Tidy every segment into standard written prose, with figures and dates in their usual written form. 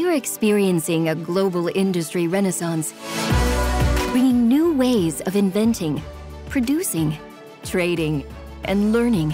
are experiencing a global industry renaissance, bringing new ways of inventing, producing, trading, and learning.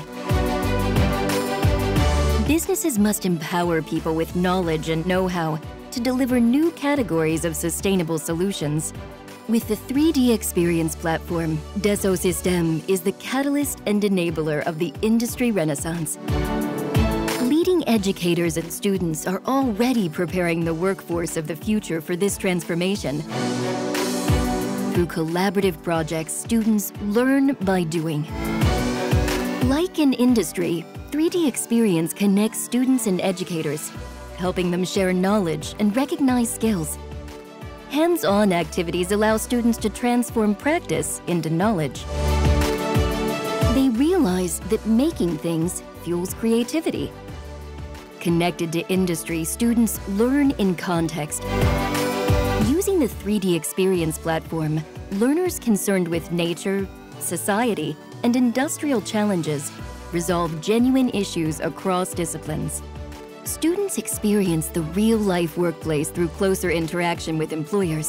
Businesses must empower people with knowledge and know-how to deliver new categories of sustainable solutions. With the 3D Experience platform, Dassault Systèmes is the catalyst and enabler of the industry renaissance. Leading educators and students are already preparing the workforce of the future for this transformation. Through collaborative projects, students learn by doing. Like in industry, 3D Experience connects students and educators, helping them share knowledge and recognize skills. Hands-on activities allow students to transform practice into knowledge. They realize that making things fuels creativity. Connected to industry, students learn in context. Using the 3D Experience platform, learners concerned with nature, society, and industrial challenges resolve genuine issues across disciplines. Students experience the real-life workplace through closer interaction with employers.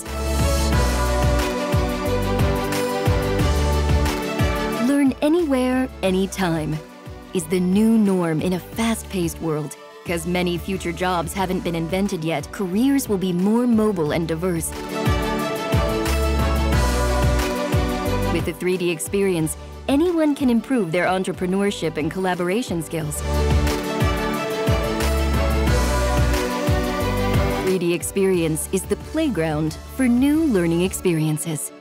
Learn anywhere, anytime is the new norm in a fast-paced world. Because many future jobs haven't been invented yet, careers will be more mobile and diverse. With the 3D Experience, anyone can improve their entrepreneurship and collaboration skills. 3D Experience is the playground for new learning experiences.